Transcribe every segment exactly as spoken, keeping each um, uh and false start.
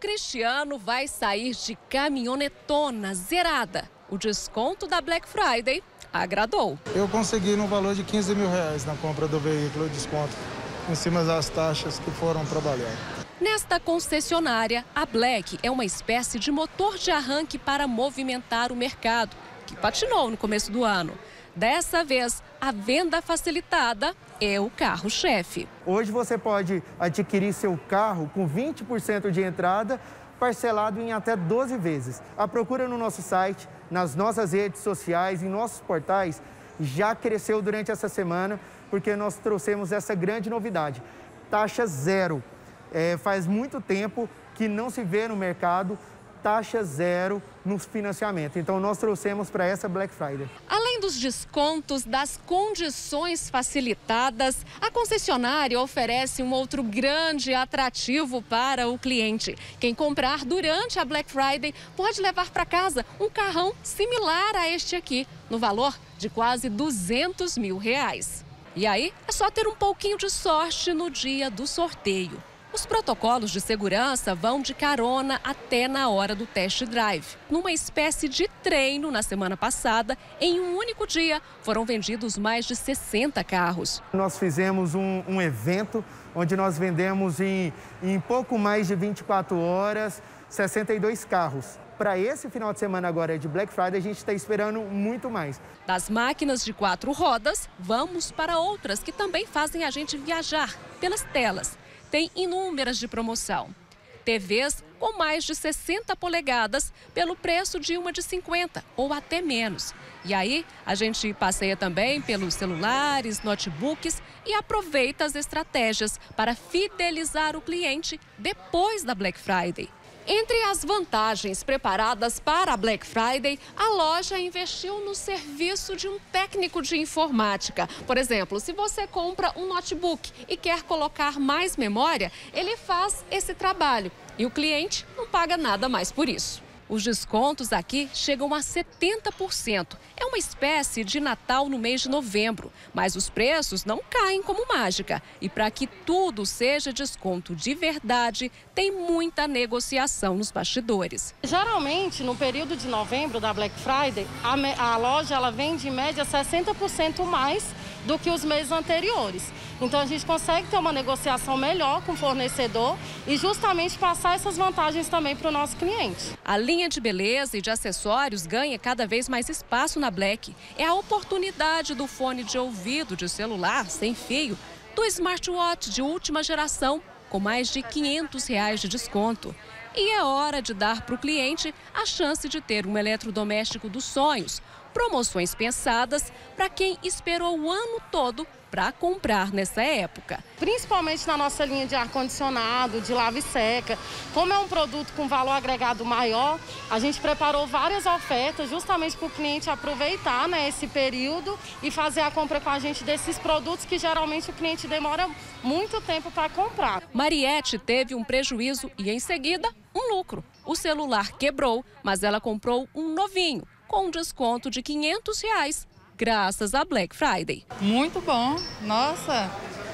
Cristiano vai sair de caminhonetona zerada. O desconto da Black Friday agradou. Eu consegui no valor de quinze mil reais na compra do veículo, desconto em cima das taxas que foram trabalhadas. Nesta concessionária, a Black é uma espécie de motor de arranque para movimentar o mercado, que patinou no começo do ano. Dessa vez, a venda facilitada é o carro-chefe. Hoje você pode adquirir seu carro com vinte por cento de entrada, parcelado em até doze vezes. A procura no nosso site, nas nossas redes sociais, em nossos portais, já cresceu durante essa semana, porque nós trouxemos essa grande novidade. Taxa zero. É, faz muito tempo que não se vê no mercado taxa zero no financiamento. Então, nós trouxemos para essa Black Friday. Além dos descontos, das condições facilitadas, a concessionária oferece um outro grande atrativo para o cliente. Quem comprar durante a Black Friday pode levar para casa um carrão similar a este aqui, no valor de quase duzentos mil reais. E aí, é só ter um pouquinho de sorte no dia do sorteio. Os protocolos de segurança vão de carona até na hora do test drive. Numa espécie de treino, na semana passada, em um único dia, foram vendidos mais de sessenta carros. Nós fizemos um, um evento onde nós vendemos em, em pouco mais de vinte e quatro horas, sessenta e dois carros. Para esse final de semana agora de Black Friday, a gente está esperando muito mais. Das máquinas de quatro rodas, vamos para outras que também fazem a gente viajar pelas telas. Tem inúmeras de promoção. T Vs com mais de sessenta polegadas pelo preço de uma de cinquenta ou até menos. E aí a gente passeia também pelos celulares, notebooks e aproveita as estratégias para fidelizar o cliente depois da Black Friday. Entre as vantagens preparadas para a Black Friday, a loja investiu no serviço de um técnico de informática. Por exemplo, se você compra um notebook e quer colocar mais memória, ele faz esse trabalho e o cliente não paga nada mais por isso. Os descontos aqui chegam a setenta por cento. É uma espécie de Natal no mês de novembro, mas os preços não caem como mágica. E para que tudo seja desconto de verdade, tem muita negociação nos bastidores. Geralmente, no período de novembro da Black Friday, a, a loja ela vende em média sessenta por cento mais do que os meses anteriores. Então a gente consegue ter uma negociação melhor com o fornecedor e justamente passar essas vantagens também para o nosso cliente. A linha de beleza e de acessórios ganha cada vez mais espaço na Black. É a oportunidade do fone de ouvido de celular sem fio, do smartwatch de última geração com mais de quinhentos reais de desconto. E é hora de dar para o cliente a chance de ter um eletrodoméstico dos sonhos. Promoções pensadas para quem esperou o ano todo para comprar nessa época. Principalmente na nossa linha de ar-condicionado, de lava e seca. Como é um produto com valor agregado maior, a gente preparou várias ofertas justamente para o cliente aproveitar, né, esse período e fazer a compra com a gente desses produtos que geralmente o cliente demora muito tempo para comprar. Mariette teve um prejuízo e em seguida um lucro. O celular quebrou, mas ela comprou um novinho com um desconto de quinhentos reais. Graças à Black Friday. Muito bom, nossa,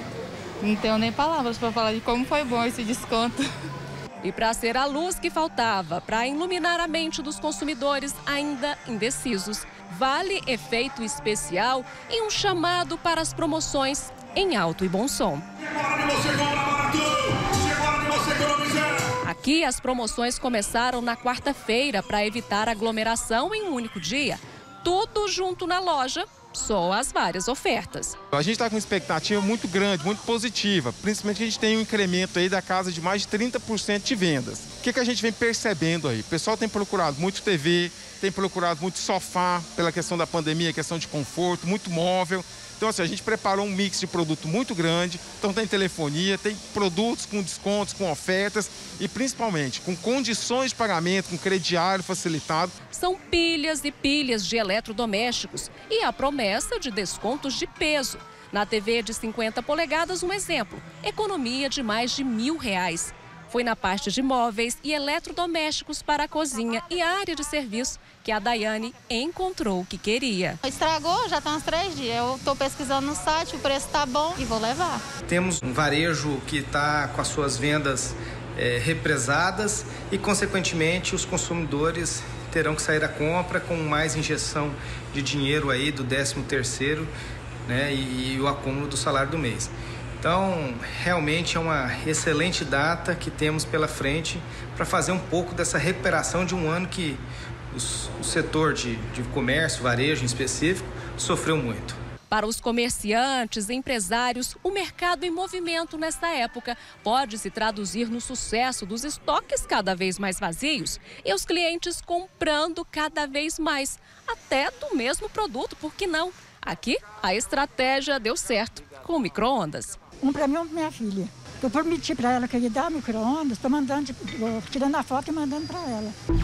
não tenho nem palavras para falar de como foi bom esse desconto. E para ser a luz que faltava, para iluminar a mente dos consumidores ainda indecisos, vale efeito especial e um chamado para as promoções em alto e bom som. Aqui as promoções começaram na quarta-feira para evitar aglomeração em um único dia. Tudo junto na loja, só as várias ofertas. A gente está com uma expectativa muito grande, muito positiva, principalmente que a gente tem um incremento aí da casa de mais de trinta por cento de vendas. O que, que a gente vem percebendo aí? O pessoal tem procurado muito T V, tem procurado muito sofá pela questão da pandemia, questão de conforto, muito móvel. Então, assim, a gente preparou um mix de produto muito grande. Então, tem telefonia, tem produtos com descontos, com ofertas e, principalmente, com condições de pagamento, com crediário facilitado. São pilhas e pilhas de eletrodomésticos e a promessa de descontos de peso. Na T V de cinquenta polegadas, um exemplo, economia de mais de mil reais. Foi na parte de móveis e eletrodomésticos para a cozinha e a área de serviço que a Daiane encontrou o que queria. Estragou, já está uns três dias. Eu estou pesquisando no site, o preço está bom e vou levar. Temos um varejo que está com as suas vendas é, represadas e, consequentemente, os consumidores terão que sair à compra com mais injeção de dinheiro aí do décimo terceiro, né, e, e o acúmulo do salário do mês. Então, realmente é uma excelente data que temos pela frente para fazer um pouco dessa recuperação de um ano que os, o setor de, de comércio, varejo em específico, sofreu muito. Para os comerciantes e empresários, o mercado em movimento nesta época pode se traduzir no sucesso dos estoques cada vez mais vazios e os clientes comprando cada vez mais, até do mesmo produto, por que não? Aqui, a estratégia deu certo com o micro-ondas. Um para mim e um para minha filha. Eu prometi para ela que eu ia dar micro-ondas, estou mandando, tirando a foto e mandando para ela.